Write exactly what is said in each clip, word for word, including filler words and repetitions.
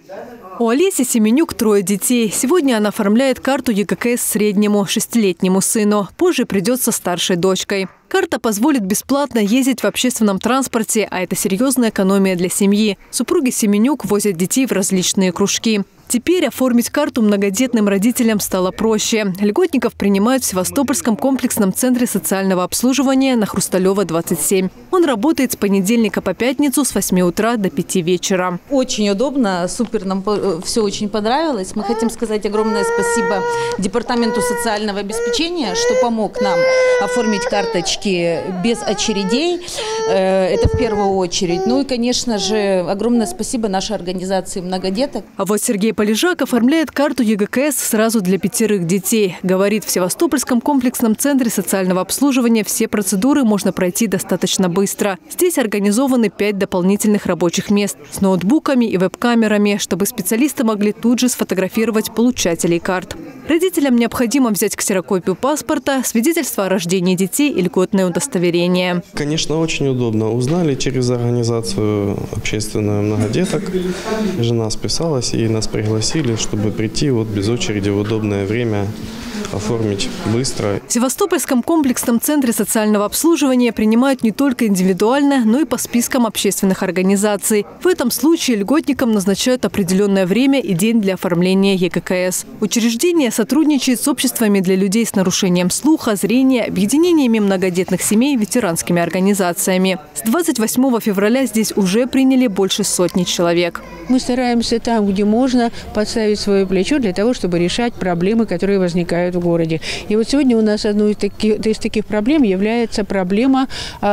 У Олеси Семенюк трое детей. Сегодня она оформляет карту ЕГКС среднему шестилетнему сыну. Позже придет со старшей дочкой. Карта позволит бесплатно ездить в общественном транспорте, а это серьезная экономия для семьи. Супруги Семенюк возят детей в различные кружки. Теперь оформить карту многодетным родителям стало проще. Льготников принимают в Севастопольском комплексном центре социального обслуживания на Хрусталева, двадцать семь. Он работает с понедельника по пятницу с восьми утра до пяти вечера. Очень удобно, супер, нам все очень понравилось. Мы хотим сказать огромное спасибо Департаменту социального обеспечения, что помог нам оформить карточки без очередей. Это в первую очередь. Ну и, конечно же, огромное спасибо нашей организации многодеток. А вот Сергей Полежак оформляет карту ЕГКС сразу для пятерых детей. Говорит, в Севастопольском комплексном центре социального обслуживания все процедуры можно пройти достаточно быстро. Здесь организованы пять дополнительных рабочих мест с ноутбуками и веб-камерами, чтобы специалисты могли тут же сфотографировать получателей карт. Родителям необходимо взять ксерокопию паспорта, свидетельство о рождении детей и льготное удостоверение. Конечно, очень удобно. Узнали через организацию общественную многодеток. Жена списалась и нас пригласили, чтобы прийти вот без очереди в удобное время, оформить быстро. В Севастопольском комплексном центре социального обслуживания принимают не только индивидуально, но и по спискам общественных организаций. В этом случае льготникам назначают определенное время и день для оформления ЕГКС. Учреждение сотрудничает с обществами для людей с нарушением слуха, зрения, объединениями многодетных семей, ветеранскими организациями. С двадцать восьмого февраля здесь уже приняли больше сотни человек. Мы стараемся там, где можно, подставить свое плечо для того, чтобы решать проблемы, которые возникают в городе. И вот сегодня у нас одной из таких, из таких проблем является проблема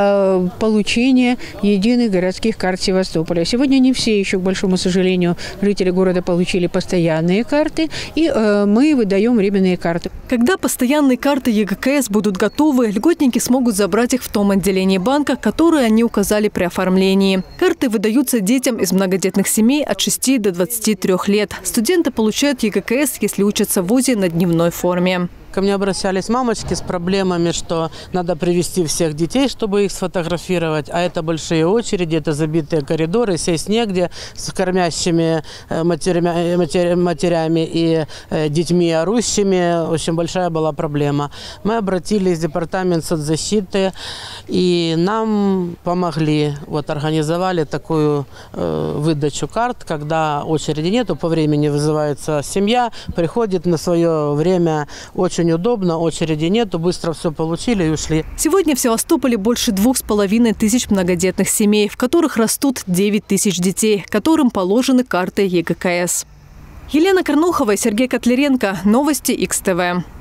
э, получения единых городских карт Севастополя. Сегодня не все еще, к большому сожалению, жители города получили постоянные карты, и э, мы выдаем временные карты. Когда постоянные карты ЕГКС будут готовы, льготники смогут забрать их в том отделении банка, которое они указали при оформлении. Карты выдаются детям из многодетных семей от шести до двадцати трёх лет. Студенты получают ЕГКС, если учатся в вузе на дневной форме. Ко мне обращались мамочки с проблемами, что надо привезти всех детей, чтобы их сфотографировать. А это большие очереди, это забитые коридоры, сесть негде с кормящими матерями, матер, матерями и детьми орущими. Очень большая была проблема. Мы обратились в департамент соцзащиты, и нам помогли. Вот организовали такую э, выдачу карт, когда очереди нету, по времени вызывается семья, приходит на свое время. Очень удобно, очереди нету, быстро все получили и ушли. Сегодня в Севастополе больше двух с половиной тысяч многодетных семей, в которых растут девять тысяч детей, которым положены карты ЕГКС. Елена Корнухова и Сергей Котляренко. Новости икс тэ вэ.